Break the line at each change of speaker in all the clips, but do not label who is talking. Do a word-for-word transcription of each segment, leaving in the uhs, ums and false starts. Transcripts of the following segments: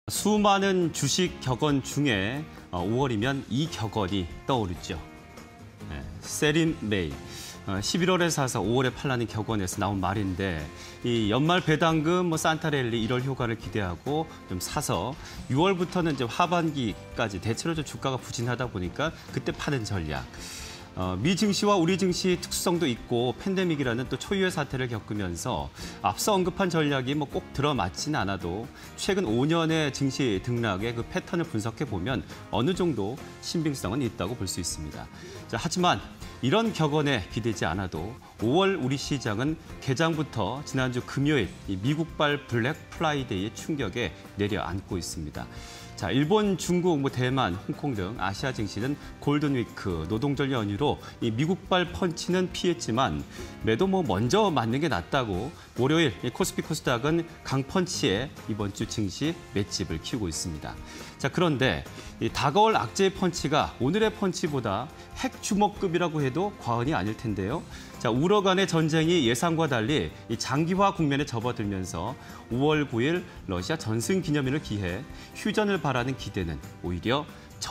수많은 주식 격언 중에 오월이면 이 격언이 떠오르죠. 네, 세린 메이. 십일월에 사서 오월에 팔라는 격언에서 나온 말인데, 이 연말 배당금, 뭐 산타랠리 일월 효과를 기대하고 좀 사서 유월부터는 이제 하반기까지 대체로 좀 주가가 부진하다 보니까 그때 파는 전략. 어, 미 증시와 우리 증시 특수성도 있고 팬데믹이라는 또 초유의 사태를 겪으면서 앞서 언급한 전략이 뭐 꼭 들어맞지는 않아도 최근 오 년의 증시 등락의 그 패턴을 분석해 보면 어느 정도 신빙성은 있다고 볼 수 있습니다. 자, 하지만 이런 격언에 기대지 않아도 오월 우리 시장은 개장부터 지난주 금요일 이 미국발 블랙 프라이데이의 충격에 내려앉고 있습니다. 자, 일본, 중국, 뭐 대만, 홍콩 등 아시아 증시는 골든위크, 노동절 연휴로 이 미국발 펀치는 피했지만 매도 뭐 먼저 맞는 게 낫다고 월요일 이 코스피 코스닥은 강펀치에 이번 주 증시 맷집을 키우고 있습니다. 자, 그런데 이 다가올 악재의 펀치가 오늘의 펀치보다 핵주먹급이라고 해도 과언이 아닐 텐데요. 자, 우러 간의 전쟁이 예상과 달리 이 장기화 국면에 접어들면서 오월 구일 러시아 전승 기념일을 기해 휴전을 바라는 기대는 오히려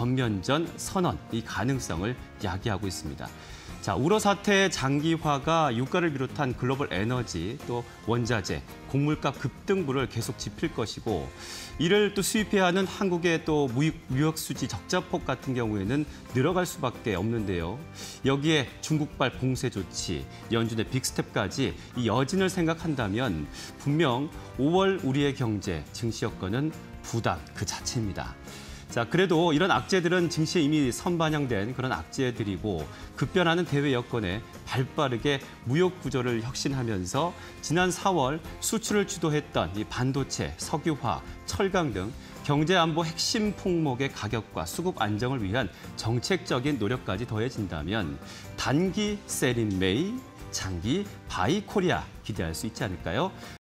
전면전 선언 이 가능성을 야기하고 있습니다. 자, 우러 사태의 장기화가 유가를 비롯한 글로벌 에너지, 또 원자재, 곡물값 급등분을 계속 짚을 것이고, 이를 또 수입해야 하는 한국의 또 무역, 무역 수지 적자폭 같은 경우에는 늘어갈 수밖에 없는데요. 여기에 중국발 봉쇄 조치, 연준의 빅스텝까지 이 여진을 생각한다면 분명 오월 우리의 경제, 증시 여건은 부담 그 자체입니다. 자, 그래도 이런 악재들은 증시에 이미 선반영된 그런 악재들이고 급변하는 대외 여건에 발빠르게 무역 구조를 혁신하면서 지난 사월 수출을 주도했던 이 반도체, 석유화, 철강 등 경제 안보 핵심 품목의 가격과 수급 안정을 위한 정책적인 노력까지 더해진다면 단기 세린 메이, 장기 바이 코리아 기대할 수 있지 않을까요?